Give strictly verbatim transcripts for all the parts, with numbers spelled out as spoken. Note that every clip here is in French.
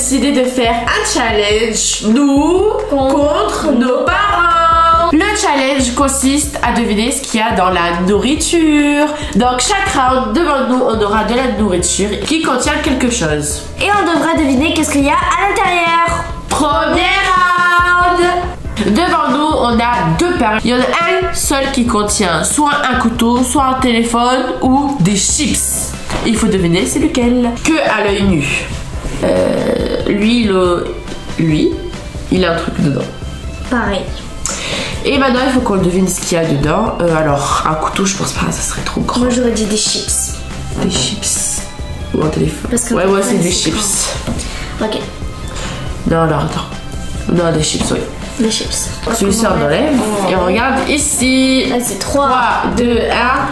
décidé de faire un challenge, nous contre, contre nos parents. Le challenge consiste à deviner ce qu'il y a dans la nourriture. Donc chaque round, devant nous, on aura de la nourriture qui contient quelque chose. Et on devra deviner qu'est-ce qu'il y a à l'intérieur. Premier round. Devant nous, on a deux pains. Il y en a un seul qui contient soit un couteau, soit un téléphone ou des chips. Il faut deviner c'est lequel. Que à l'œil nu. Euh, lui, le, lui, il a un truc dedans. Pareil. Et maintenant, il faut qu'on devine ce qu'il y a dedans. Euh, alors, un couteau, je pense pas, ça serait trop grand. Moi, j'aurais dit des chips. Des chips. Ou un téléphone. Parce que ouais, ouais, c'est des chips. Grand. Ok. Non, non, attends. Non, des chips, oui. Des chips. Celui-ci, on enlève. Oh. Et on regarde ici. Là, c'est trois, deux, un.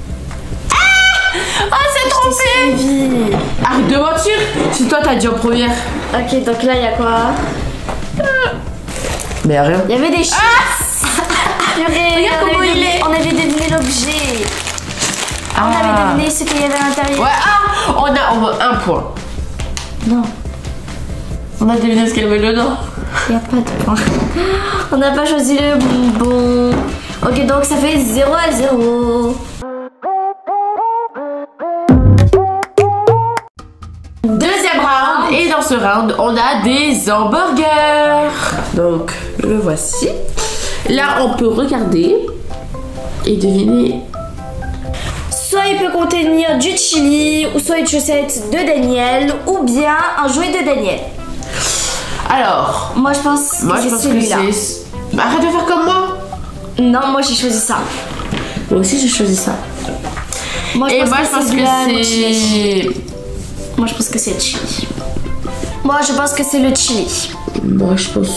Ah, c'est trompé. Arrête de mentir. Si toi, t'as dit en première. Ok, donc là, il y a quoi? Mais y'a rien. Il y avait des chips. Ah Purée, regarde on comment avait il est. On avait deviné l'objet. Ah. On avait deviné ce qu'il y avait à l'intérieur. Ouais, ah, on a au moins un point. Non. On a deviné ce qu'il y avait dedans. Il n'y a pas de point. On n'a pas choisi le bonbon. Ok, donc ça fait zéro à zéro. Deuxième round. Et dans ce round, on a des hamburgers. Donc, le voici. Là, on peut regarder et deviner. Soit il peut contenir du chili, ou soit une chaussette de Daniel, ou bien un jouet de Daniel. Alors, moi je pense moi, que je c'est pense celui-là. que c'est... Bah, arrête de faire comme moi. Non, moi j'ai choisi ça. Moi aussi j'ai choisi ça. Moi je et pense moi que je pense c'est que c'est... Moi je pense que c'est le chili. Moi je pense que c'est le chili. Moi je pense...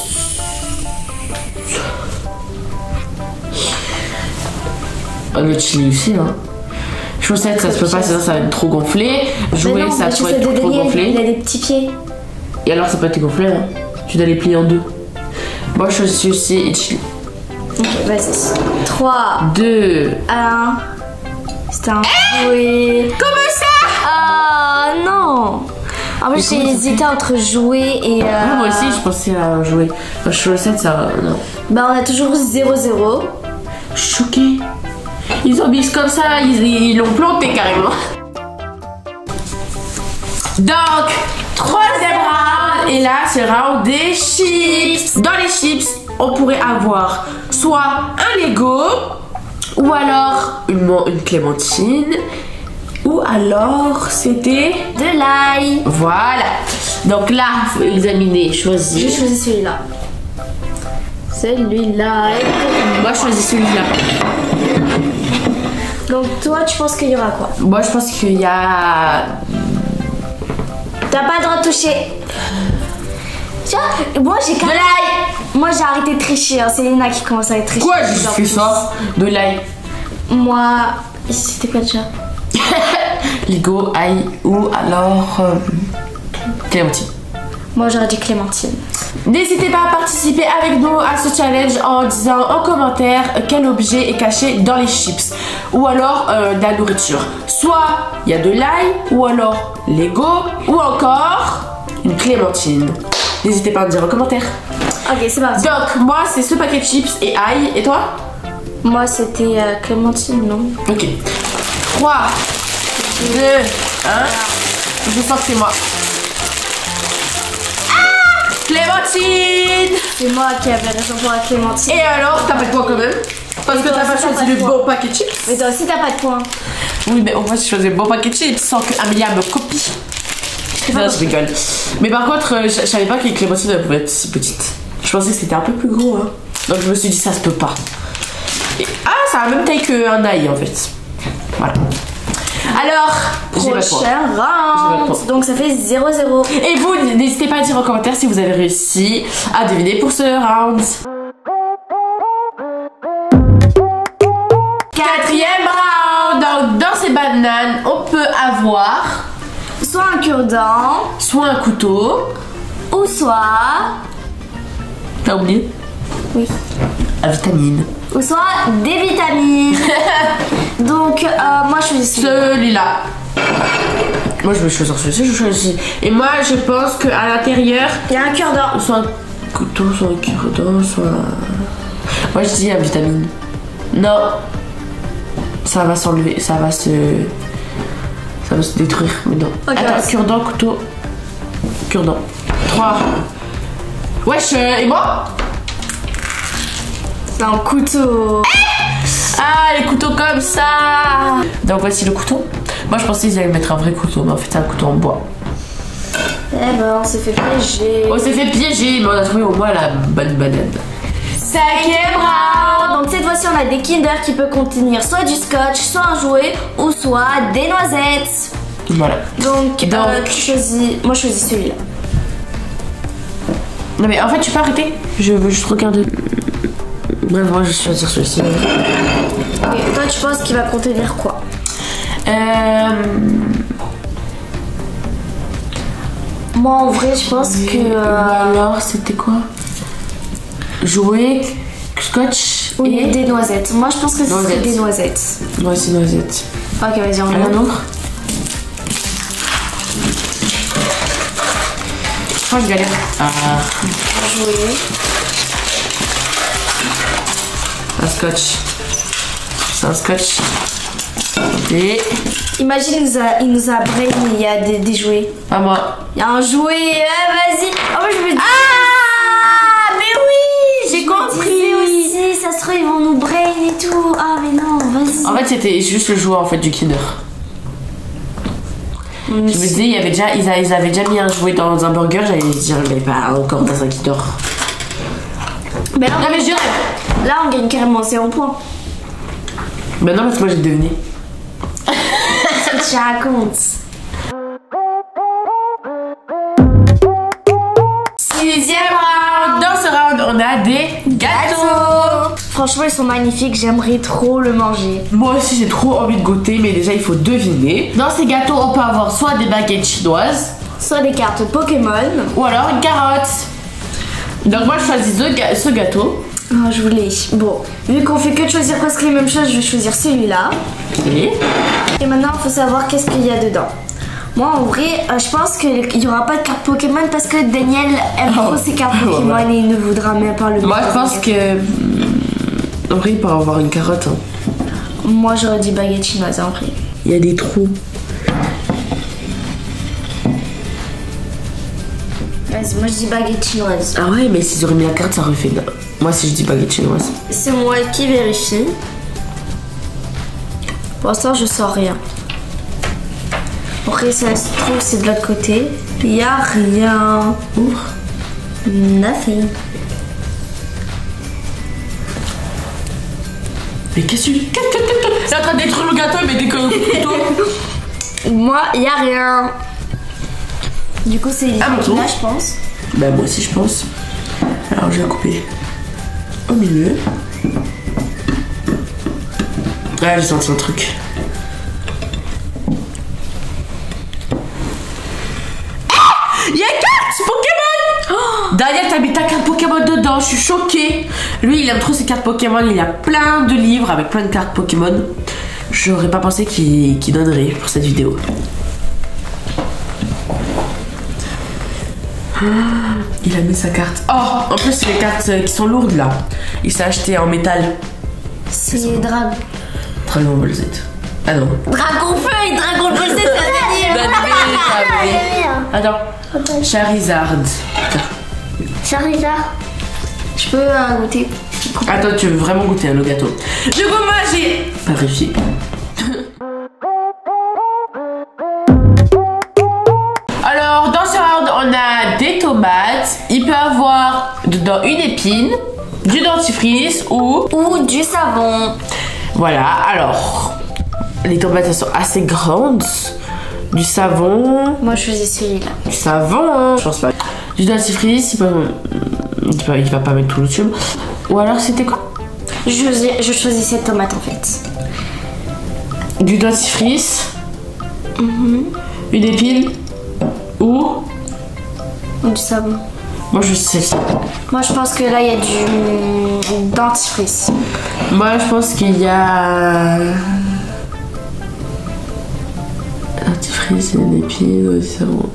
Oh, le chili aussi hein. Chaussette ça se peut pas, sinon ça va être trop gonflé. Jouer ça peut être trop gonflé. Il a des petits pieds. Et alors ça peut être gonflé hein. Tu dois les plier en deux. Moi je choisis aussi et chili. Ok, vas-y. trois, deux, un. C'est un jouet. Comment ça? Ah non. En plus j'ai hésité entre jouet et... Euh... Ah, moi aussi je pensais à jouer. Chaussette ça... non. Bah on a toujours zéro zéro. Choquée. Ils ont mis comme ça, ils l'ont planté carrément. Donc, troisième round. Et là, c'est le round des chips. Dans les chips, on pourrait avoir soit un Lego, ou alors une, une clémentine, ou alors c'était de l'ail. Voilà. Donc là, il faut examiner, choisir. J'ai choisi celui-là. Celui-là. Moi, je choisis celui-là. Donc toi, tu penses qu'il y aura quoi? Moi, je pense qu'il y a... T'as pas le droit de toucher. Tu vois, moi j'ai quand même... De l'ail. Moi j'ai arrêté de tricher, hein. C'est Léna qui commence à être tricher. Quoi, j'ai fait ça? De l'ail. Moi... C'était quoi déjà? Lego, ail ou alors... Euh... Clémentine. Moi j'aurais dit Clémentine. N'hésitez pas à participer avec nous à ce challenge en disant en commentaire quel objet est caché dans les chips. Ou alors euh, de la nourriture. Soit il y a de l'ail, ou alors Lego, ou encore une clémentine. N'hésitez pas à me dire en commentaire. Ok, c'est parti. Donc moi c'est ce paquet de chips et ail. Et toi? Moi c'était euh, Clémentine, non? Ok. trois, deux, un. Je sens que c'est moi. Clémentine! C'est moi qui avais raison pour la Clémentine. Et alors, t'as pas de point quand même? Parce que t'as pas choisi le bon paquet de chips. Mais toi aussi t'as pas de point. Oui, mais au moins j'ai choisi le bon paquet de chips sans que Amélia me copie. Non, je rigole. Mais par contre, je, je savais pas que les clémentines pouvaient être si petites. Je pensais que c'était un peu plus gros. Hein. Donc je me suis dit, ça se peut pas. Et, ah, ça a la même taille qu'un ail en fait. Voilà. Alors, prochain round. Donc ça fait zéro zéro. Et vous, n'hésitez pas à dire en commentaire si vous avez réussi à deviner pour ce round. Quatrième round. Donc dans ces bananes, on peut avoir soit un cure-dent, soit un couteau, ou soit... T'as oublié? Oui. La vitamine. Ou soit des vitamines. Donc, euh, moi je choisis celui-là. Moi je vais choisir celui-ci, je choisis. Et moi je pense qu'à l'intérieur, il y a un cure-dent. Soit un couteau, soit un cure-dent, soit. Moi je dis un vitamine. Non. Ça va s'enlever, ça va se. Ça va se détruire, mais non. Okay, attends, ouais. Cure-dent, couteau. Cure-dent. trois. Wesh, euh, et moi? C'est un couteau. Ah, les couteaux comme ça. Donc voici le couteau. Moi je pensais qu'ils allaient mettre un vrai couteau, mais en fait c'est un couteau en bois. Eh ben on s'est fait piéger. On s'est fait piéger, mais on a trouvé au moins la bonne banane. Cinquième round. Donc cette fois-ci on a des Kinder qui peuvent contenir soit du scotch, soit un jouet, ou soit des noisettes. Voilà. Donc, Donc... Euh, tu choisis. Moi je choisis celui-là. Non mais en fait tu peux arrêter. Je veux juste regarder. Bref, moi je vais choisir celui-ci. Et toi tu penses qu'il va contenir quoi? Euh... Moi en vrai je pense oui, que... Euh... Alors c'était quoi? Jouer, scotch oui, et... des noisettes. Moi je pense que c'est des noisettes. Moi c'est noisettes. Ok vas-y on a un autre. Je crois que je galère. Ah. Jouer. Un scotch. C'est un scotch. Et... Imagine, il nous a, il nous a brain, il y a des, des jouets. Pas moi. Il y a un jouet, ah, vas-y. Oh, moi, je me dis... Ah, mais oui, j'ai compris. Aussi, ça se trouve, ils vont nous brain et tout. Ah, mais non, vas-y. En fait, c'était juste le jouet en fait du Kinder. Je me disais, il y avait déjà, ils, a, ils avaient déjà mis un jouet dans un burger, j'allais dire, mais pas encore dans un Kinder. Mais là, non, mais je dirais, là, on gagne carrément zéro point. Ben non, parce que moi j'ai deviné. Qu'est-ce que tu racontes? Sixième round. Dans ce round, on a des gâteaux. Franchement, ils sont magnifiques. J'aimerais trop le manger. Moi aussi, j'ai trop envie de goûter, mais déjà, il faut deviner. Dans ces gâteaux, on peut avoir soit des baguettes chinoises, soit des cartes Pokémon, ou alors une carotte. Donc moi, je choisis ce, ce gâteau. Oh, je voulais. Bon, vu qu'on fait que de choisir presque les mêmes choses, je vais choisir celui-là. Et, Et maintenant, il faut savoir qu'est-ce qu'il y a dedans. Moi, en vrai, euh, je pense qu'il n'y aura pas de carte Pokémon parce que Daniel aime trop oh. ses cartes Pokémon et il ne voudra même pas le mettre. Moi, je pense que... En vrai, il peut avoir une carotte. Hein. Moi, j'aurais dit baguette chinoise, en vrai. Il y a des trous. Vas-y, moi, je dis baguette chinoise. Ah ouais, mais s'ils auraient mis la carte, ça aurait fait... Moi, si je dis baguette chinoise. C'est moi qui vérifie. Pour l'instant, je sens rien. Après, ça se trouve, c'est de l'autre côté. Il n'y a rien. Ouvre. Nothing. Mais qu'est-ce que tu... C'est en train de détruire le gâteau, mais dès que le couteau... Moi, il n'y a rien. Du coup, c'est ah, là, je pense. Bah, moi aussi, je pense. Alors, je vais couper au milieu. Ah, j'ai senti un truc. Il y a une carte Pokémon. Oh, Daniel, t'as mis ta carte Pokémon dedans, je suis choquée. Lui, il aime trop ses cartes Pokémon, il y a plein de livres avec plein de cartes Pokémon. J'aurais pas pensé qu'il qu'il donnerait pour cette vidéo. Oh, il a mis sa carte. Oh, en plus, c'est les cartes qui sont lourdes là. Il s'est acheté en métal. C'est Dragon. Dragon Ball Z. Ah non. Dragon Feuille, Dragon Ball Z, c'est un Attends. Charizard. Charizard. Je peux euh, goûter. Attends, tu veux vraiment goûter hein, le gâteau. Du coup, moi j'ai pas vérifié. Alors, dans ce round, on a des tomates. Il peut avoir dedans une épine, du dentifrice ou... Ou du savon. Voilà, alors... Les tomates, elles sont assez grandes. Du savon. Moi, je choisis celui-là. Du savon, je pense pas. Du dentifrice, il, peut... il, peut... il va pas mettre tout le tube. Ou alors, c'était quoi? je, je choisis cette tomate, en fait. Du dentifrice. Mm-hmm. Une épine. Ou... Ou du savon. Moi, je sais ça. Moi, je pense que là, il y a du dentifrice. Moi, je pense qu'il y a... dentifrice, une épine, c'est bon.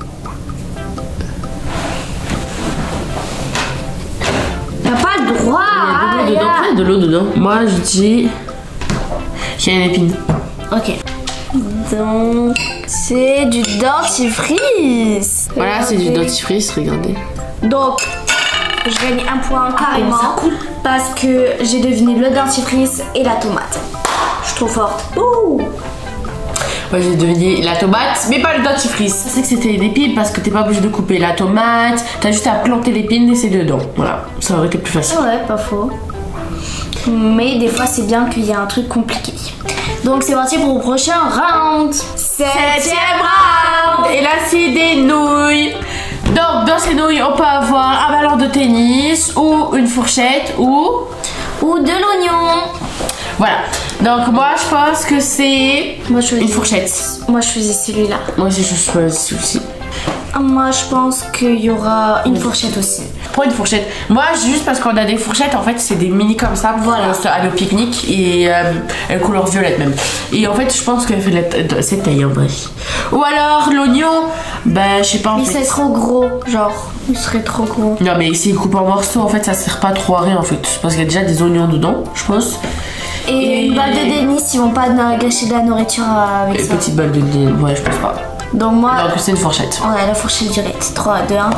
T'as pas le droit. Il y a de l'eau dedans. Il y a de l'eau dedans. Moi, je dis qu'il y a une épine. Ok. Donc, c'est du dentifrice. Voilà, c'est du dentifrice, regardez. Donc, je gagne un point carrément. ça coule. Parce que j'ai deviné le dentifrice et la tomate. Je suis trop forte. Ouh. Moi j'ai deviné la tomate, mais pas le dentifrice. Je sais que c'était une épine parce que t'es pas obligé de couper la tomate. T'as juste à planter l'épine et c'est dedans. Voilà, ça aurait été plus facile. Ouais, pas faux. Mais des fois c'est bien qu'il y ait un truc compliqué. Donc c'est parti pour le prochain round. Septième round. Et là c'est des nouilles. Donc dans ces nouilles on peut avoir un ballon de tennis ou une fourchette ou... Ou de l'oignon. Voilà. Donc moi je pense que c'est Moi, je une fourchette. Moi je faisais celui-là. Moi aussi je choisis celui-ci. Moi je pense qu'il y aura une fourchette aussi. Prends une fourchette. Moi juste parce qu'on a des fourchettes en fait c'est des mini comme ça pour Voilà. aller au pique-nique et euh, couleur violette même. Et en fait je pense qu'elle fait de la- cette taille en vrai. Ou alors l'oignon, bah je sais pas en Mais fait. c'est trop gros, genre. Il serait trop gros. Non mais s'il coupe en morceaux en fait ça sert pas trop à rien en fait. Parce qu'il y a déjà des oignons dedans je pense. Et, Et- une balle de tennis, ils vont pas gâcher de la nourriture avec Une ça. petite balle de dé- ouais je pense pas. Donc moi, Donc c'est une fourchette. on a la fourchette directe. trois, deux, un.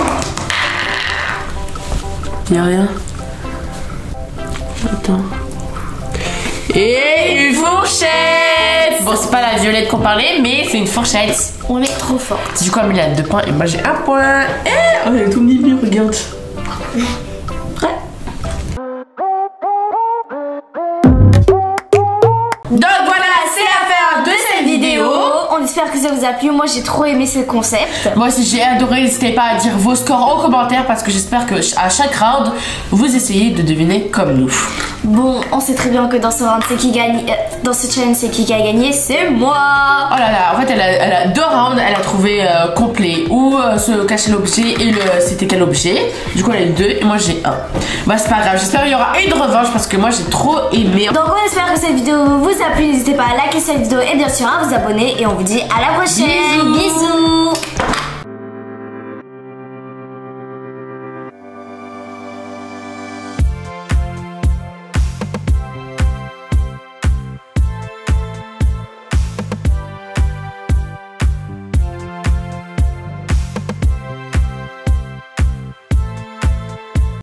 Y'a rien. Attends. Et une fourchette. Bon c'est pas la violette qu'on parlait mais c'est une fourchette. On est trop fort. Du coup Amélie a deux points et moi j'ai un point. Eh, oh, elle est tout mimi, regarde. Prêt? Donc voilà, c'est la fin de cette vidéo. On espère que ça vous a plu. Moi, j'ai trop aimé ce concept. Moi aussi j'ai adoré, n'hésitez pas à dire vos scores en commentaire parce que j'espère que à chaque round, vous essayez de deviner comme nous. Bon, on sait très bien que dans ce round, c'est qui gagne. euh, Dans ce challenge, c'est qui qui a gagné. C'est moi. Oh là là, en fait elle a, elle a deux rounds, elle a trouvé euh, complet où euh, se cachait l'objet et le c'était quel objet. Du coup elle a eu deux et moi j'ai un. Bah c'est pas grave, j'espère qu'il y aura une revanche parce que moi j'ai trop aimé. Donc, on espère que cette vidéo vous a plu. N'hésitez pas à liker cette vidéo et bien sûr à vous abonner. Et on vous dit à la prochaine. Bisous. Bisous.